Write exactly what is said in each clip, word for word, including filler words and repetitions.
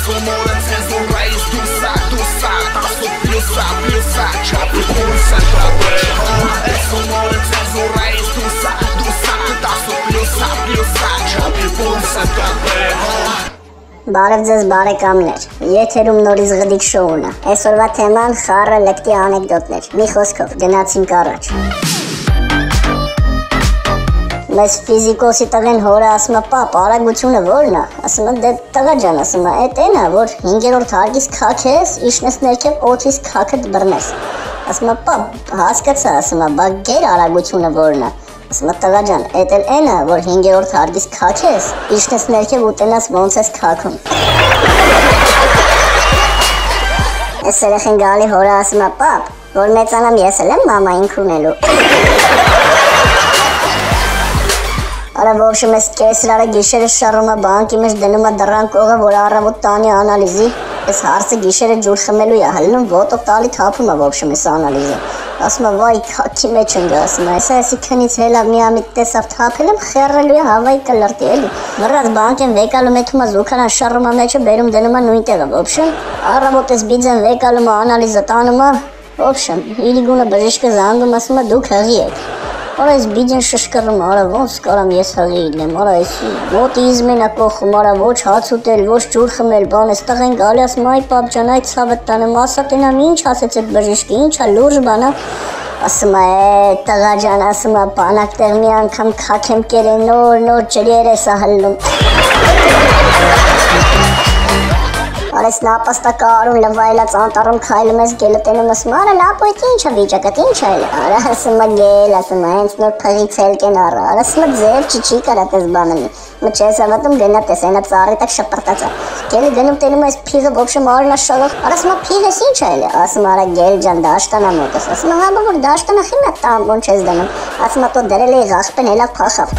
sonora censura esdulça, dulça, taço pilsa, pilsa, chape pulsa, é sonora censura esdulça, dulça, taço pilsa, pilsa, chape pulsa, Բարև ձեզ բարեկամներ, եթերում նորից Ղդիկ շոուն է, այսօրվա թեման խառը լկտի անեկդոտներ, մի խոսքով գնացինք առաջ։ Մեզ ֆիզիկոսի տղեն հորը ասում է, պապ, արագությունը որն է, ասում է, դե տղա ջան, ասում է, էդ էն է, որ հինգերորդ հարկից քաք ես, իջնես ներքև օդից քաքդ բռնես, ասում է, պապ, հասկացա, ասում է, բա գեր արագությունը որն է, ասում է, տղա ջան, էդ էլ էն է, որ հինգերորդ հարկից քաք ես, իջնես ներքև ուտենաս ոնց ես քաքում։ Այս երեխեն գալի հորը ասում է, պապ, որ մեծանամ ես էլ եմ մամային քունելու։ Արա ոբշում ես կեսրարը գիշերը շարում է բանկի մեջ դնում է դռան կողը, որ առավոտ տանի անալիզի, ես հարցը գիշերը ջուր խմելու է հլնում, ոտով տալի թափում է ոբշում ես անալիզը։ Ասում է, վայ, քաքի մեջ ընգ, ասում է, ես այսի քնից հելավ մի ամիտ տեսավ թափել եմ, խեռելու է հավայի կլրտի էլի։ Մռած բանկ են վեկալում էթում է զուքարան շարում է մեջը, բերում դնում է նույն տեղը, ոբշում։ Առավոտ ես բիձեն վեկալում է անալիզը տանում է, ոբշում, իրիգունը բժիշկը զանգում, ասում է, դուք հղի եք։ Արա ես բիձեն շշկռում, արա ոնց կարամ ես հղի իլնեմ, արա եսի ոտիզմեն է կողում, արա ոչ հաց ուտել, ոչ ջուր խմել, բան ես տղեն գալի ասում այ պապ ջան, այդ ցավը տանեմ, ասա տենամ ինչ ասեց այդ բժիշկը, ինչ է լուրջ բան է, ասում է տղա ջան, ասում է բանակ տեղ մի անգամ քաք եմ կերել, նոր նոր ջրեր ես հլնում։ Արես նապաստակը արում լվայլած անտառում քայլում ես գելը տենում ասում արա լապոյտ ինչ է վիճակդ ինչ է արա ասում է գել ասում է հենց նոր փղից հելկեն առա արա ասում է ձև չի կարա տես բանանի մը չես ավատում գնա տես այնա ծառի տակ շպրտած է գելը գնում տենում այս փիղը ոբշեմ արնա շաղ արա ասում է փիղս ինչ է ասում արա գել ջան դաշտանա մոտս ասում է հա որ դաշտանա խիմա տամ ոնց ես դնում ասում է տո դրել է ղախպեն հելավ փախավ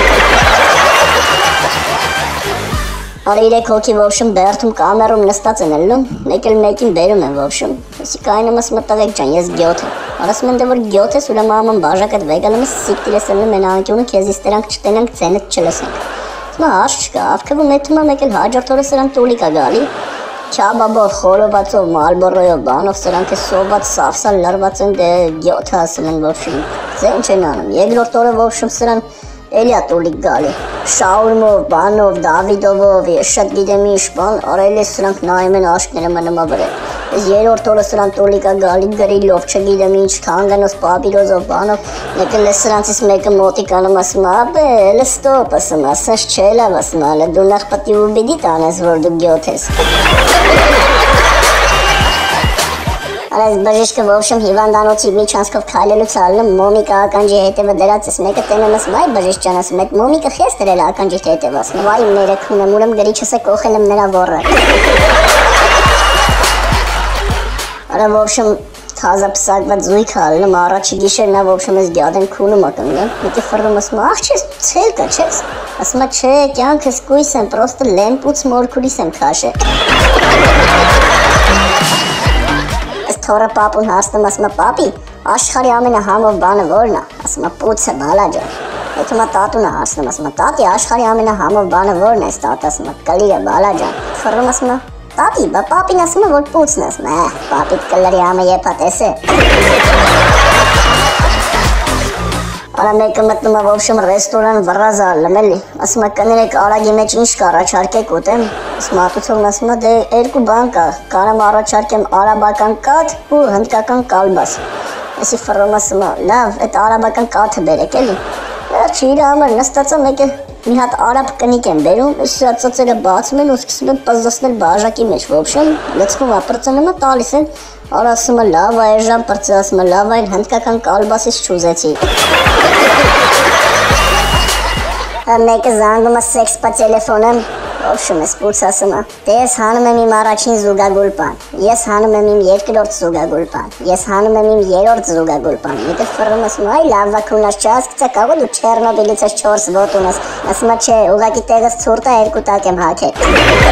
Արա իրեք հոգի ոբշում բերթում կամերում նստած են ելնում, մեկ էլ մեկին բերում են ոբշում, եսի կայնում ասում է տղեկ ջան, ես գյոթ եմ, արասում են դե որ գյոթ ես ուրեմ աման բաժակդ վեգալում ես սիկտիր ես ելնում են անկյունը կեզ իստերանք չտենանք ծենդ չլսենք, ասում է հարց չկա, ավկվում էթում է մեկ էլ հաջորդ օրը սրան տուլիկ է գալի, չաբաբով, խորովածով, մալբորոյով, բանով սրանք է սոված, սավսալ լրված են դե գյոթ ասել են ոբշում, ձեն չեն անում, երկրորդ օրը ոբշում սրան Էլիա տուլիկ գալի, շաուրմով, բանով, դավիդովով, ես շատ գիտեմ ինչ բան, արել ես սրանք նայում են աշկները մնումա վրել, ես երորդ օրը սրան տուլիկա գալի գրիլով, չգիտեմ ինչ, թանգանոս, պապիրոզով, բանով, եկել ես սրանցից մեկը մոտիկ անում ասում, աբե, էլը ստոպ ասում, ասենց չելավ ասում, ալը դու նախ պտի ու բիդի տանես, որ դու գյոթ ես։ Արես բժիշկը ոբշում հիվանդանոցի միջանցքով քայլելուց ալնում մոմիկը ականջի հետևը դրած ես մեկը տենում ասում այ բժիշկ ջան ասում այդ մոմիկը խես դրել ականջի հետևը ասում վայ ներեքում եմ ուրեմ գրիչս է կողել եմ նրա ոռը Արա ոբշում թազա պսակված զույգ ալնում առաջի գիշեր նա ոբշում ես գյադեն քունում ակնգան մեկի ֆռնում ասում աղ չես ցել կա չես ասում է չէ կյանքս կույս եմ պրոստը լեմպուց մորքուրիս եմ քաշե Թորը պապուն հարցնում ասում է պապի, աշխարհի ամենահամով բանը որն է, ասում է պուծը բալա ջան, էթում է տատուն է հարցնում ասում է տատի աշխարհի ամենահամով բանը որն է, տատ ասում է կլիրը բալա ջան, խռում ասում է տատի, բա պապին ասում է որ պուծն ասում է, պապիտ կլրի ամը եփա տեսե Արա մեկը մտնում է ոբշում ռեստորան վռազա ալում էլի, ասում է կներեք արագի մեջ ինչ կառաջարկեք ուտեմ, ասում ատուցողն ասում է դե երկու բան կա, կարամ առաջարկեմ արաբական կաթ ու հնդկական կալբաս, եսի ֆռում ասում է լավ, այդ արաբական կաթը բերեք էլի, չի իր համար նստած է մեկը մի հատ արաբ կնիկ են բերում, ես սրա ծոցերը բացում են ու սկսում են պզդոսնել բաժակի մեջ ոբշում, լցնում է պրծնում է տալիս են, արա ասում է լավ այր ժամ պրծը ասում է լավ այր հնդկական կալբասից չուզեցի Մեկը զանգում է սեքս պա տելեֆոնը, ոբշում ես պուց ասում է, դե ես հանում եմ իմ առաջին զուգագուլ պան, ես հանում եմ իմ երկրորդ զուգագուլ պան, ես հանում եմ իմ երորդ զուգագուլ պան, մեկը ֆռում ասում այ լավ վակունաշ չասկցա կաղու դու չերնոբիլից ես չորս ոտ ունես, ասում է չէ, ուղակի տեղս ցուրտ է երկու տակ եմ հագել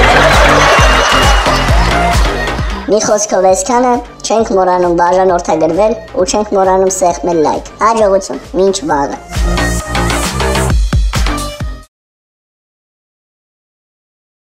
Մի խոսքով այսքանը, չենք մոռանում բաժանորդագրվել ու չենք մոռանում սեղմել լայք, հաջողություն, մինչ վաղը